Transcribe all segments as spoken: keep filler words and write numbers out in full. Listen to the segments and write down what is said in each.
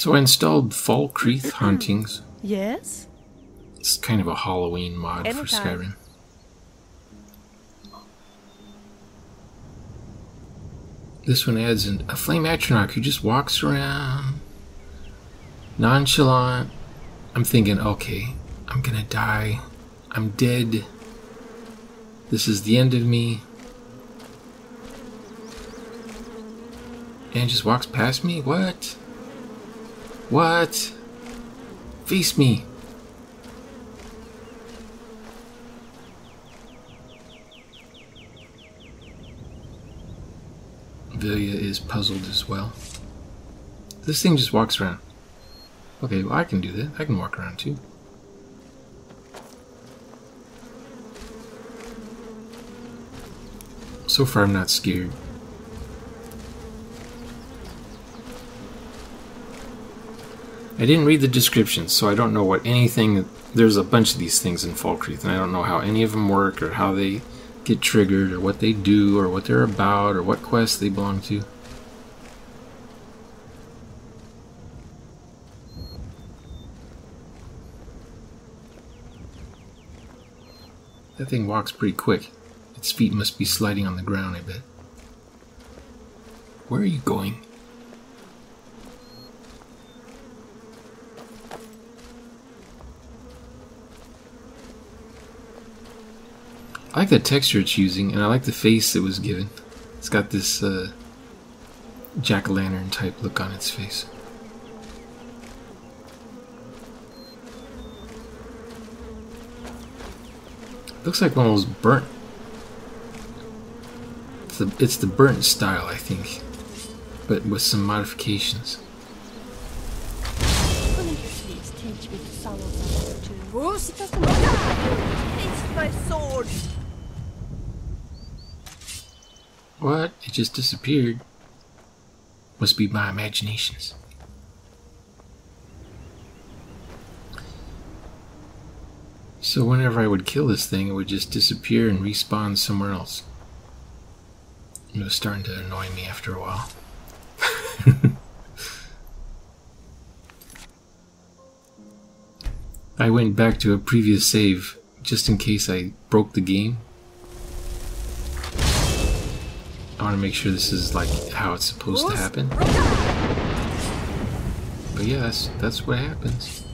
So I installed Falkreath Hauntings. Yes? It's kind of a Halloween mod Anytime. for Skyrim. This one adds an, a Flame Atronach who just walks around, nonchalant. I'm thinking, okay, I'm gonna die. I'm dead. This is the end of me. And just walks past me? What? What? Face me. Vilya is puzzled as well. This thing just walks around. Okay, well I can do that. I can walk around too. So far I'm not scared. I didn't read the descriptions, so I don't know what anything... There's a bunch of these things in Falkreath, and I don't know how any of them work, or how they get triggered, or what they do, or what they're about, or what quests they belong to. That thing walks pretty quick. Its feet must be sliding on the ground, I bet. Where are you going? I like the texture it's using, and I like the face it was given. It's got this uh, jack-o'-lantern type look on its face. Looks like one of those burnt. It's the, it's the burnt style, I think, but with some modifications. Couldn't you please teach me to summon someone to Who's just It's my sword! What? It just disappeared. Must be my imaginations. So whenever I would kill this thing, it would just disappear and respawn somewhere else. It was starting to annoy me after a while. I went back to a previous save just in case I broke the game. I want to make sure this is like how it's supposed to happen. But yeah, that's, that's what happens.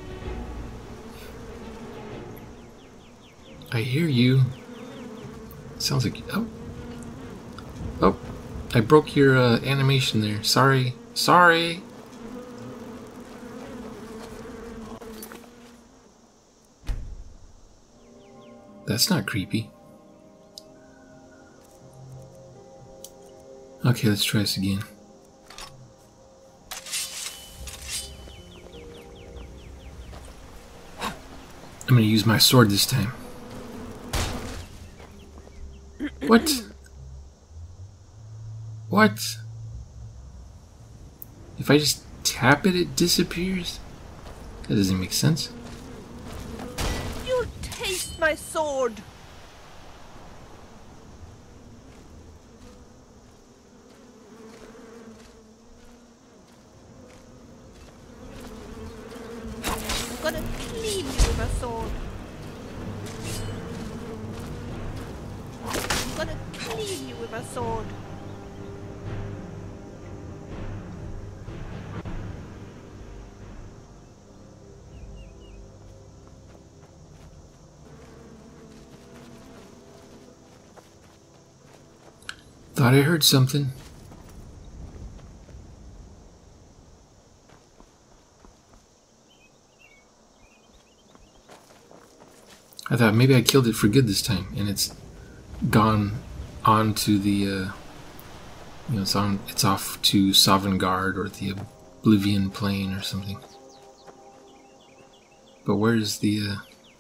I hear you. Sounds like... Oh. Oh. I broke your uh, animation there. Sorry. Sorry. That's not creepy. Okay, let's try this again. I'm gonna use my sword this time. What? What? If I just tap it, it disappears? That doesn't make sense. You taste my sword! I'm gonna clean you with my sword. I'm gonna clean you with my sword. Thought I heard something. I thought maybe I killed it for good this time, and it's gone on to the, uh, you know, it's on, it's off to Sovngarde or the Oblivion Plane or something. But where's the, uh,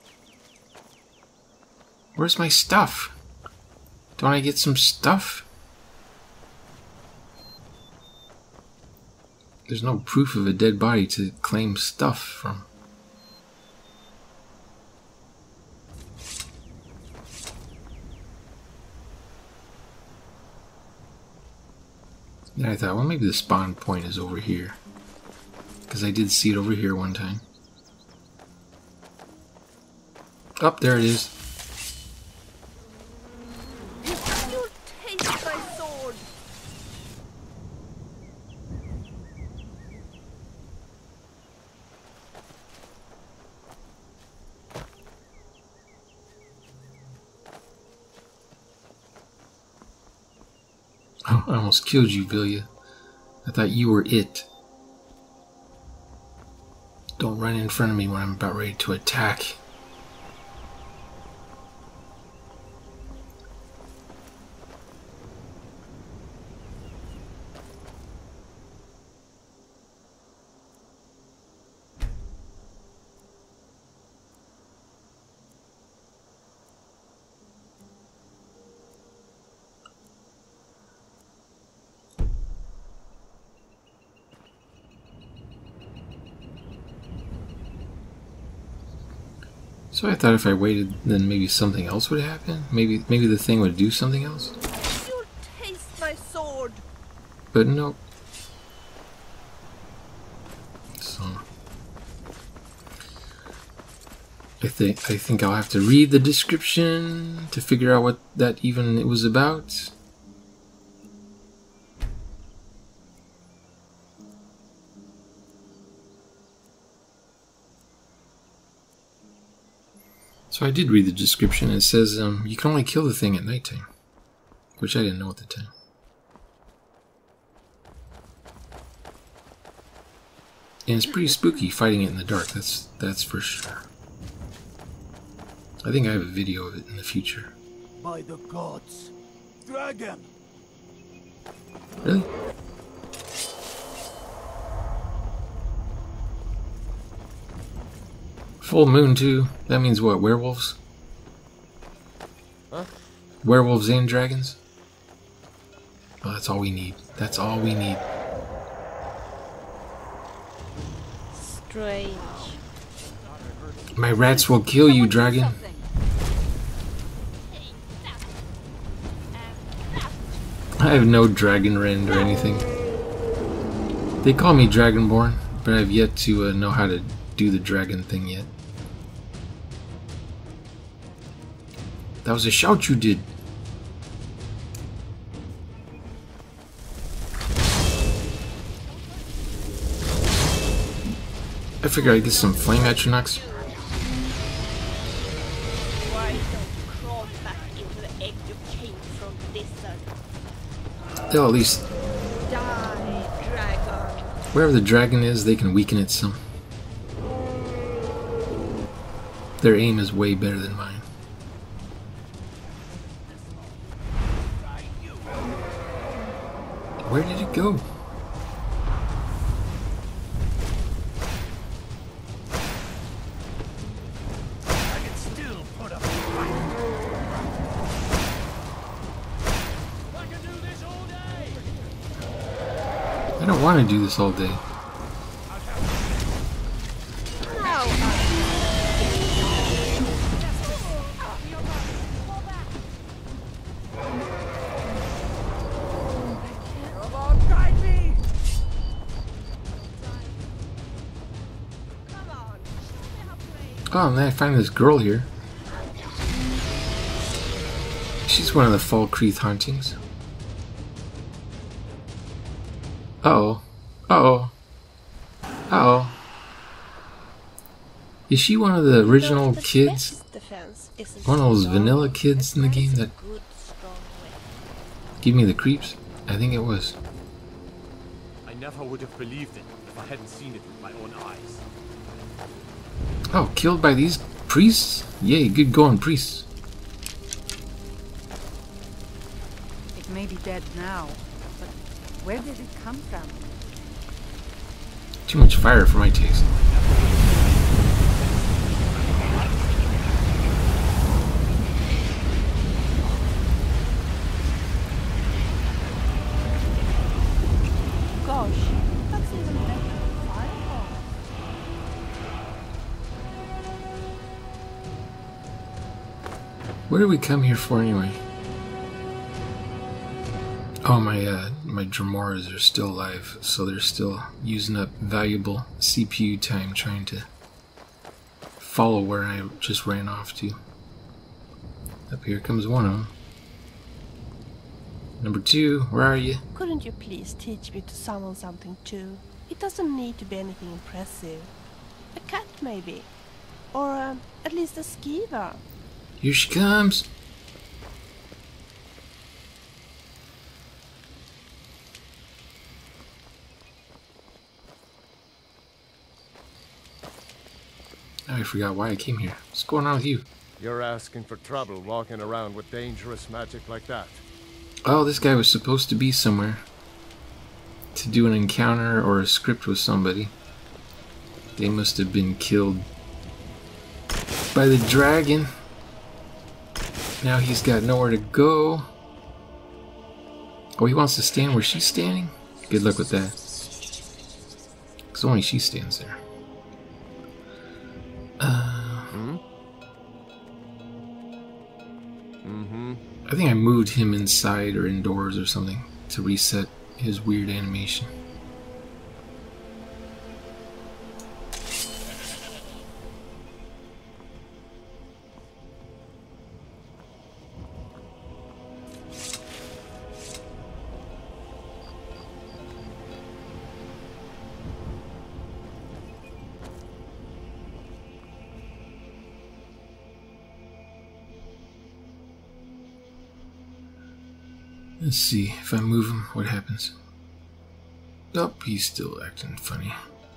where's my stuff? Don't I get some stuff? There's no proof of a dead body to claim stuff from. Then I thought, well, maybe the spawn point is over here. because I did see it over here one time. Up, oh, there it is. You'll taste my sword. Oh, I almost killed you, Vilya. I thought you were it. Don't run in front of me when I'm about ready to attack. So I thought if I waited, then maybe something else would happen. Maybe, maybe the thing would do something else. You'll taste my sword. But no. So I think I think I'll have to read the description to figure out what that even it was about. So I did read the description. It says um, you can only kill the thing at nighttime, which I didn't know at the time. And it's pretty spooky fighting it in the dark. That's that's for sure. I think I have a video of it in the future. By the gods, dragon! Really? Full moon too. That means what? Werewolves? Huh? Werewolves and dragons? Well, that's all we need. That's all we need. Strange. My rats will kill you, dragon. I have no dragon rend or anything. They call me Dragonborn, but I've yet to uh, know how to do the dragon thing yet. That was a shout you did. I figured I'd get some flame atronachs. Why don't crawl back into the egg you came from, lizard? They'll at least, Die, dragon. wherever the dragon is, they can weaken it some. Their aim is way better than mine. Where did it go? I can still put up a fight. I can do this all day. I don't want to do this all day. Oh, and then I find this girl here. She's one of the Falkreath hauntings. Uh-oh. Uh-oh. Uh-oh. Is she one of the original The kids? best defense isn't One of those strong. vanilla kids in the game It's a that good, strong weapon. give me the creeps? I think it was. I never would have believed it if I hadn't seen it with my own eyes. Oh, killed by these priests? Yay, good going, priests. It may be dead now, but where did it come from? Too much fire for my taste. Gosh, that's even better than fireball. What did we come here for anyway? Oh, my uh, my Dramoras are still alive, so they're still using up valuable C P U time trying to follow where I just ran off to. Up here comes one of them. Number two, where are you? Couldn't you please teach me to summon something too? It doesn't need to be anything impressive. A cat maybe. Or um, at least a skiva. Here she comes. I forgot why I came here. What's going on with you? You're asking for trouble walking around with dangerous magic like that. Oh, this guy was supposed to be somewhere to do an encounter or a script with somebody. They must have been killed by the dragon. Now he's got nowhere to go. Oh, he wants to stand where she's standing? Good luck with that. Because only she stands there. Uh, Hmm? Mm-hmm. I think I moved him inside or indoors or something to reset his weird animation. Let's see, if I move him, what happens? Nope, he's still acting funny.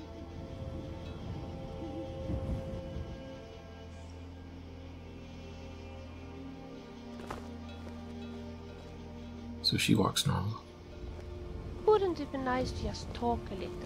So she walks normal. Wouldn't it be nice to just talk a little?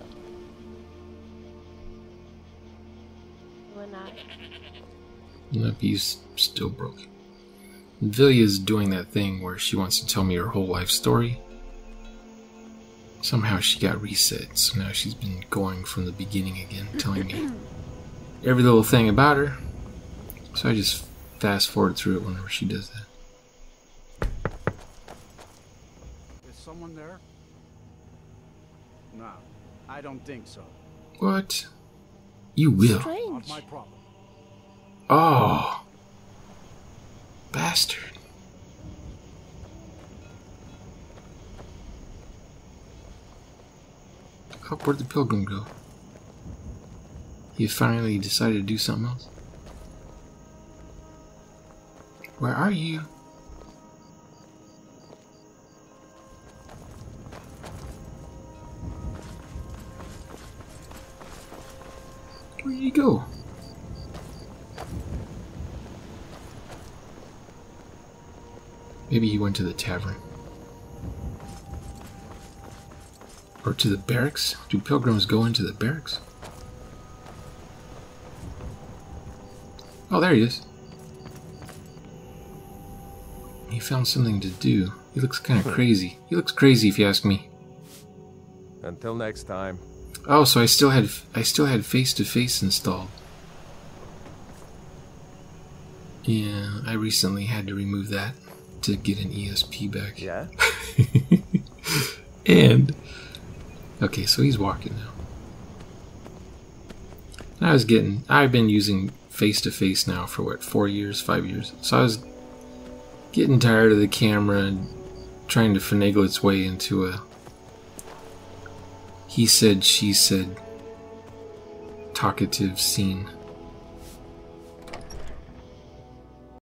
You and I. Nope, he's still broken. Vilya's doing that thing where she wants to tell me her whole life story. Somehow she got reset, so now she's been going from the beginning again, telling me every little thing about her. So I just fast forward through it whenever she does that. Is someone there? No, I don't think so. What? You will. Strange. Not my problem. Oh. Bastard. Oh, where'd the pilgrim go? He finally decided to do something else? Where are you? Where'd you go? Maybe he went to the tavern. Or to the barracks? Do pilgrims go into the barracks? Oh, there he is. He found something to do. He looks kind of crazy. He looks crazy if you ask me. Until next time. Oh, so I still had I still had face to face installed. Yeah, I recently had to remove that to get an E S P back. Yeah? And okay, so he's walking now. I was getting I've been using face to face now for what, four years, five years. So I was getting tired of the camera and trying to finagle its way into a he said, she said talkative scene.